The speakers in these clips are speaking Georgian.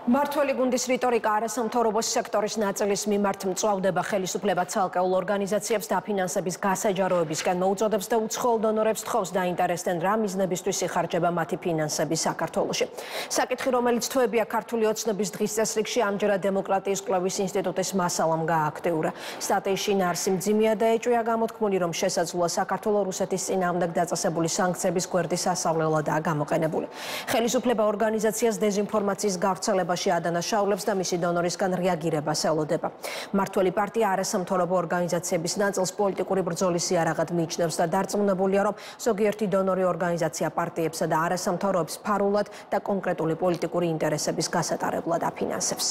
მმართველი გუნდის რიტორიკა არასამთავრობო სექტორის ნაწილის მიმართ მწვავდება ხელისუფლება ცალკეულ ორგანიზაციებს დაფინანსების გასაჯაროებისკენ მოუწოდებს და უცხოელ დონორებს თხოვს დაინტერესდნენ რა მიზნებისთვის იხარჯება მათი ფინანსები საქართველოში. საკითხი, რომელიც თვეებია ქართული ოცნების დღის წესრიგში, ამჯერად დემოკრატიის კვლევის ინსტიტუტის მასალამ გააქტიურა. სტატიაში ნარსი მძიმეა და ეჭვია გამოთქმული, რომ შესაძლოა საქართველოს რუსეთის წინააღმდეგ დაწესებული სანქციების გვერდის ასავლელადაა გამოყენებული. ხელისუფლება ორგანიზაციას დეზინფორმაციის გავრცელება ადანაშაულებს და მისი დონორისგან რეაგირებას ელოდება. მმართველი პარტია არასამთავრობო ორგანიზაციების ნაწილს პოლიტიკური ბრძოლის იარაღად მიიჩნევს და დარწმუნებულია, რომ ზოგიერთი დონორი ორგანიზაცია პარტიებსა და არასამთავრობებს ფარულად და კონკრეტული პოლიტიკური ინტერესების გასატარებლად აფინანსებს.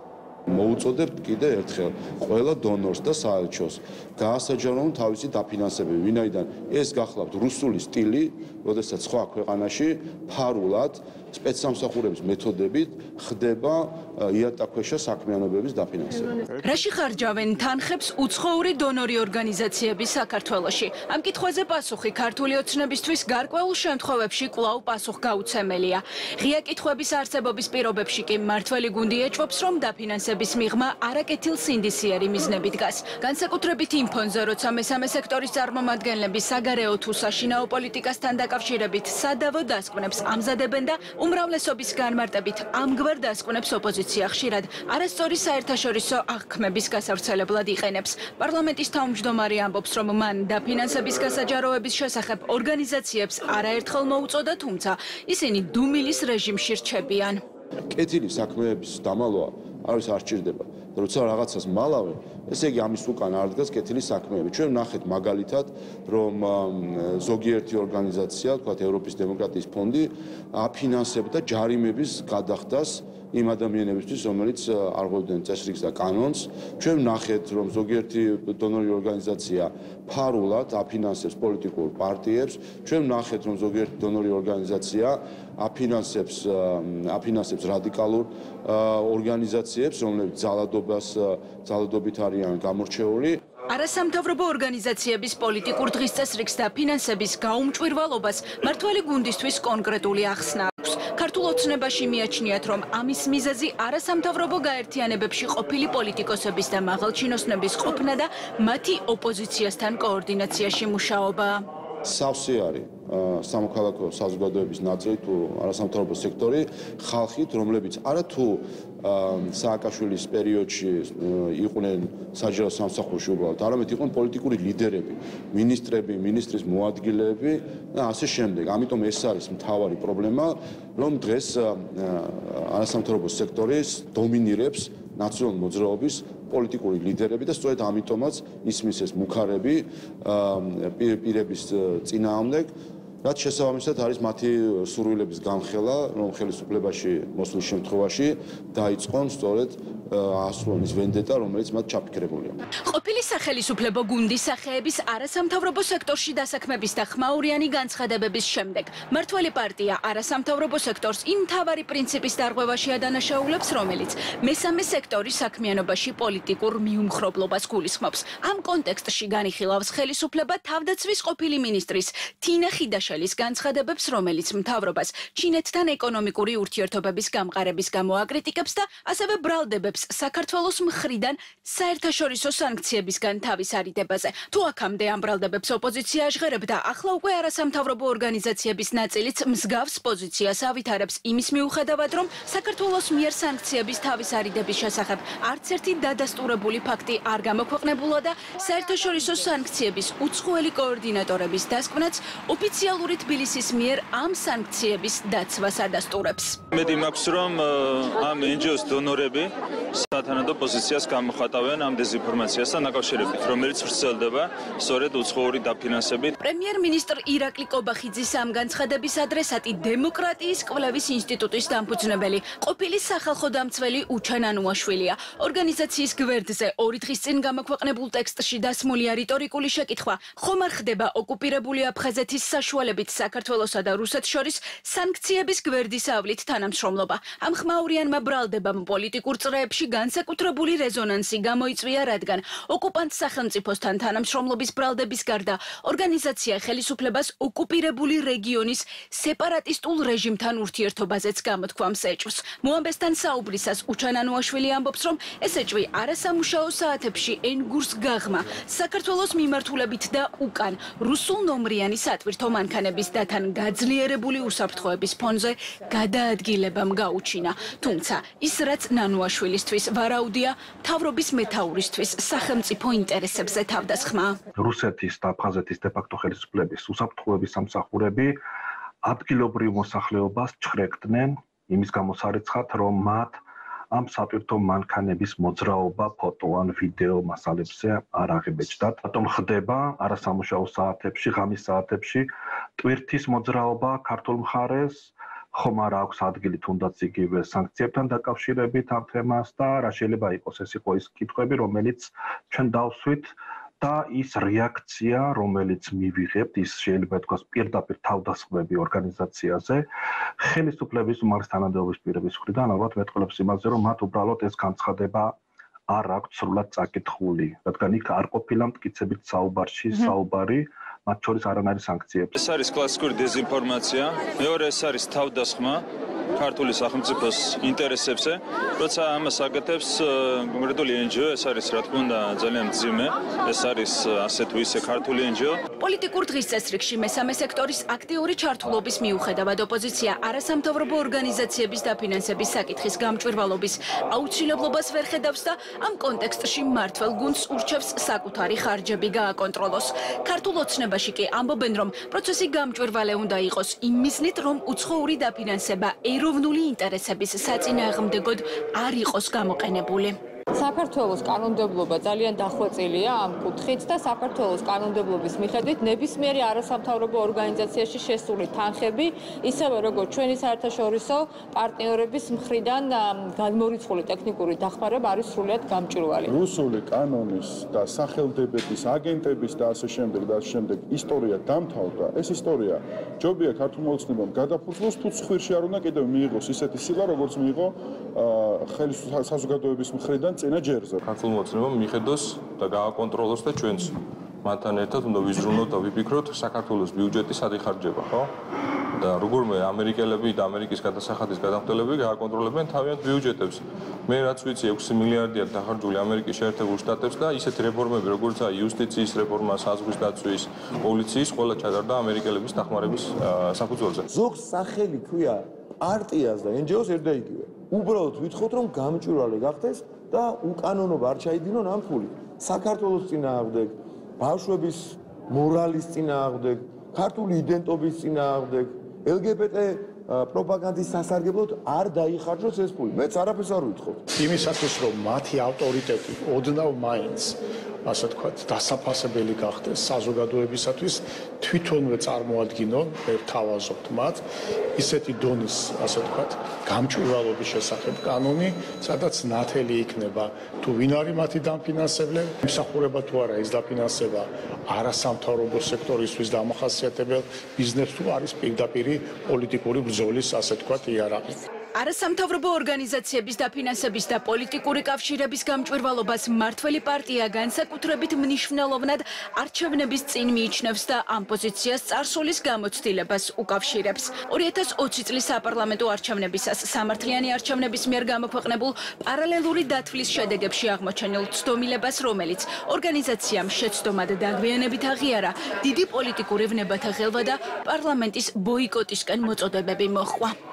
მოუწოდებთ კიდე ერთხელ ყველა დონორს და საელჩოს გაასაჯაროონ თავისი დაფინანსებები, ვინაიდან ეს გახლავთ რუსული სტილი, როდესაც სხვა ქვეყანაში ფარულად სპეცსამსახურების მეთოდებით ხდება იატაკქვეშა საქმიანობების დაფინანსება. რაში ხარჯავენ თანხებს უცხოური დონორი ორგანიზაციები საქართველოში? ამ კითხვაზე პასუხი ქართული ოცნებისთვის გარკვეულ შემთხვევებში კვლავ პასუხგაუცემელია. ღია კითხვების არსებობის პირობებში კი მმართველი გუნდი ეჭვობს, რომ დაფინანსების მიღმა არაკეთილ სინდისიერი მიზნები დგას. განსაკუთრებით იმ ფონზე, როცა მესამე სექტორის წარმომადგენლები საგარეო თუ საშინაო პოლიტიკასთან დაკავშირებით სადავო დასკვნებს ამზადებენ და უმრავლესობის განმარტებით ამგვარ დასკვნებს ოპოზიცია ხშირად არასწორი საერთაშორისო აღქმების გასავრცელებლად იყენებს. პარლამენტის თავმჯდომარე ამბობს, რომ მან დაფინანსების გასაჯაროების შესახებ ორგანიზაციებს არაერთხელ მოუწოდა, თუმცა ისინი დუმილის რეჟიმში რჩებიან. კეთილი საქმეების დამალვა არის არ სჭირდება. როცა რაღაცას მალავენ, ესე იგი ამის უკან არ დგას კეთილი საქმეები. ჩვენ ვნახეთ მაგალითად, რომ ზოგიერთი ორგანიზაცია, თქვათ ევროპის დემოკრატიის ფონდი, აფინანსებდა ჯარიმების გადახდას იმ ადამიანებისთვის, რომელიც არ ღვევდნენ წესრიგს და კანონს. ჩვენ ვნახეთ, რომ ზოგიერთი დონორი ორგანიზაცია ფარულად აფინანსებს პოლიტიკურ პარტიებს. ჩვენ ვნახეთ, რომ ზოგიერთი დონორი ორგანიზაცია აფინანსებს რადიკალურ ორგანიზაციებს, რომლებიც ძალადობით არიან გამორჩეული. არასამთავრობო ორგანიზაციების პოლიტიკურ დღის წესრიგს და ფინანსების გაუმჭვირვალობას მმართველი გუნდისთვის კონკრეტული ახსნა აქვს. ქართულ ოცნებაში მიაჩნიათ, რომ ამის მიზეზი არასამთავრობო გაერთიანებებში ყოფილი პოლიტიკოსების და მაღალჩინოსნების ყოფნა და მათი ოპოზიციასთან координацიაში მუშაობაა. სავსე არის სამოქალაქო საზოგადოების ნაწილი თუ არასამთავრობო სექტორი ხალხით, რომლებიც არა თუ სააკაშვილის პერიოდში იყვნენ საჯარო სამსახურში უბრალოდ, არამედ იყვნენ პოლიტიკური ლიდერები, მინისტრები, მინისტრის მოადგილეები და ასე შემდეგ. ამიტომ ეს არის მთავარი პრობლემა, რომ დღეს არასამთავრობო სექტორის დომინირებს ნაციონალური მოძრაობის პოლიტიკური ლიდერები და სწორედ ამიტომაც ისმის ეს მუქარები პირების წინააღმდეგ, რაც შესაბამისად არის მათი სურვილების განხელა, რომ ხელისუფლებაში მოსვლის შემთხვევაში დაიწყონ სწორედ ასრულის ვენდეტა, რომელიც მათ ჩაფიქრებულია. ყოფილი სახელისუფლებო გუნდის სახეების არასამთავრობო სექტორში დასაქმების და ხმაურიანი განცხადებების შემდეგ მმართველი პარტია არასამთავრობო სექტორს იმ მთავარი პრინციპის დარღვევაში ადანაშაულებს, რომელიც მესამე სექტორის საქმიანობაში პოლიტიკურ მიუმხრობლობას გულისხმობს. ამ კონტექსტში განიხილავს ხელისუფლება თავდაცვის ყოფილი მინისტრის თინა ხიდაშელის განცხადებებს, რომელიც მთავრობას ჩინეთთან ეკონომიკური ურთიერთობების გამყარების გამო აკრიტიკებს და ასევე ბრალდებებს საქართველოს მხრიდან საერთაშორისო სანქციებისგან თავის არიდებაზე. თუ აქამდე ამ ბრალდებებს ოპოზიცია ჟღერებდა, ახლა უკვე არასამთავრობო ორგანიზაციების ნაწილიც მსგავს პოზიციას ავითარებს იმის მიუხედავად, რომ საქართველოს მიერ სანქციების თავის არიდების შესახებ არც ერთი დადასტურებული ფაქტი არ გამოქვეყნებულა და საერთაშორისო სანქციების უცხოელი კოორდინატორების დასკვნაც ოფიციალური თბილისის მიერ ამ სანქციების დაცვას ადასტურებს. მედი მაქვს, რომ ამ NGO-ს დონორები სათანადო პოზიციას გამოხატავენ ამ დეზინფორმაციასთან დაკავშირებით, რომელიც ვრცელდება სწორედ უცხოური დაფინანსებით. პრემიერ-მინისტრ ირაკლი კობახიძის ამ განცხადების ადრესატი დემოკრატიის კვლევის ინსტიტუტის დამფუძნებელი, ყოფილი სახალხო დამცველი უჩან ანუაშვილია. ორგანიზაციის გვერდზე 2 დღის წინ გამოქვეყნებულ ტექსტში დასმულია რიტორიკული შეკითხვა: ხომ არ ხდება ოკუპირებული აფხაზეთის საშუალება მმართველებით საქართველოსა და რუსეთს შორის სანქციების გვერდის ავლით თანამშრომლობა. Ამ ხმაურიანმა ბრალდებამ პოლიტიკურ წრეებში განსაკუთრებული რეზონანსი გამოიწვია, რადგან ოკუპანტ სახელმწიფოსთან თანამშრომლობის ბრალდების გარდა ორგანიზაცია ხელისუფლებას ოკუპირებული რეგიონის სეპარატისტულ რეჟიმთან ურთიერთობაზეც გამოთქვამს ეჭვს. მოამბესთან საუბრისას უჩანანუაშვილი ამბობს, რომ ეს ეჭვი არასამუშაო საათებში ენგურს გაღმა საქართველოს მიმართულებით და უკან რუსულ ნომრიანი სატვირთო მანქანების და თან გაძლიერებული უსაფრთხოების ფონზე გადაადგილებამ გაუჩინა. თუმცა ის რაც ნანუაშვილისთვის ვარაუდია, მთავრობის მეთაურისთვის სახელმწიფო ინტერესებზე თავდასხმა. რუსეთის და აფხაზეთის დე-ფაქტო ხელისუფლების უსაფრთხოების სამსახურები ადგილობრივ მოსახლეობას ჩხრეკდნენ იმის გამოსარიცხად, რომ მათ ამ სატვირთო მანქანების მოძრაობა ფოტო ან ვიდეო მასალებზე არ აღებეჭდათ. რატომ ხდება არასამუშაო საათებში, ღამის საათებში ტვირთის მოძრაობა ქართულ მხარეს, ხომ არ აქვს ადგილი თუნდაც იგივე სანქციებთან დაკავშირებით ამ თემას და რა შეიძლება იყოს ეს იყო ის კითხვები, რომელიც ჩვენ დავსვით და ის რეაქცია, რომელიც მივიღებთ, ის შეიძლება ითქვას პირდაპირ თავდასხმები ორგანიზაციაზე, ხელისუფლების უმაღლეს თანამდებობის პირების მხრიდან ალბათ მეტყველებს იმაზე, რომ მათ უბრალოდ ეს განცხადება არ აქვთ სრულად წაკითხული, რადგან იქ არ ყოფილა მტკიცებით საუბარი, მათ შორის არანაირი სანქციები. ეს არის კლასიკური დეზინფორმაცია, მეორე ეს არის თავდასხმა ქართული სახელმწიფოს ინტერესებზე, როცა ამას აკეთებს კონკრეტული NGO, ეს არის რა თქმა უნდა ძალიან მძიმე, ეს არის ასე თუ ისე ქართული NGO. პოლიტიკურ დღის წესრიგში მესამე სექტორის აქტიური ჩართულობის მიუხედავად ოპოზიცია არასამთავრობო ორგანიზაციების დაფინანსების საკითხის გამჭვირვალობის აუცილებლობას ვერ ხედავს და ამ კონტექსტში მმართველ გუნდს ურჩევს საკუთარი ხარჯები გააკონტროლოს. ქართულ ოცნებაში კი ამბობენ, რომ პროცესი გამჭვირვალე უნდა იყოს იმ მიზნით, რომ უცხოური დაფინანსება ეროვნული ინტერესების საწინააღმდეგოდ არ იყოს გამოყენებული. საქართველოს კანონმდებლობა ძალიან დახვეწილია ამ კუთხით და საქართველოს კანონმდებლობის მიხედვით ნებისმიერი არასამთავრობო ორგანიზაციაში შესული თანხები, ისევე როგორც ჩვენი საერთაშორისო პარტნიორების მხრიდან განმორიცხული ტექნიკური დახმარება არის სრულიად გამჭვირვალე. რუსული კანონის და სახელმწიფოების აგენტების და ასე შემდეგ ისტორია დამთავრდა. ეს ისტორია ჯობია ქართულმა ოცნებამ გადაფუძნოს, თუ ცხვირში არ უნდა კიდევ მიიღოს ისეთი სილა, როგორც მიიღო საზოგადოების მხრიდან წინა ჯერზე. ქართულმა ოცნებამ მიხედოს და გააკონტროლოს და ჩვენც მათთან ერთად უნდა ვიზრუნოთ და ვიფიქროთ საქართველოს ბიუჯეტი სად იხარჯება, ხო? და როგორმე ამერიკელები და ამერიკის გადასახადის გადამხდელები გააკონტროლებენ თავიანთ ბიუჯეტებს. მე რაც ვიცი 6 მილიარდია დახარჯული ამერიკის შეერთებულ შტატებს და ისეთი რეფორმები როგორიცაა იუსტიციის რეფორმა, საზღვის დაცვის, პოლიციის, ყველა ჩატარდა ამერიკელების დახმარების საფუძველზე. ზოგს სახელი ქვია პარტიას და NGO-ს ერთ და იგივე. უბრალოდ ვითხოვთ რომ გამჭვირვალე გახდეს და უკანონობა არ ჩაიდინონ ამ ფული. საქართველოს წინააღმდეგ, ბავშვების მორალის წინააღმდეგ, ქართული იდენტობის წინააღმდეგ, LGBT პროპაგანდის სასარგებლოდ არ დაიხარჯოს ეს ფული. მეც არაფერს არ ვითხოვთ. იმისათვის რომ მათი ავტორიტეტი ოდნავ მაინც ასე ვთქვათ, დასაფასებელი გახდეს საზოგადოებისათვის, თვითონვე წარმოადგინონ, თავაზობთ მათ, ისეთი დონის, ასე ვთქვათ, გამჭვირვალობის შესახებ კანონი, სადაც ნათელი იქნება, თუ ვინ არის მათი დამფინანსებლები, იმსახურება თუ არა ეს დაფინანსება არასამთავრობო სექტორისთვის დამახასიათებელ ბიზნესს თუ არის პირდაპირი პოლიტიკური ბრძოლის, ასე ვთქვათ, იარაღი. არასამთავრობო ორგანიზაციების დაფინანსების და პოლიტიკური კავშირების გამჭვირვალობას მმართველი პარტია განსაკუთრებით მნიშვნელოვნად არჩევნების წინ მიიჩნევს და ამ პოზიციას წარსულის გამოცდილებას უკავშირებს. 2020 წლის საპარლამენტო არჩევნებისას სამართლიანი არჩევნების მიერ გამოქვეყნებულ პარალელური დათვლის შედეგებში აღმოჩენილ ცდომილებას, რომელიც ორგანიზაციამ შეცდომად დაგვიანებით აღიარა, დიდი პოლიტიკური ვნებათა ღელვა და პარლამენტის ბოიკოტისკენ მოწოდებები მოჰყვა.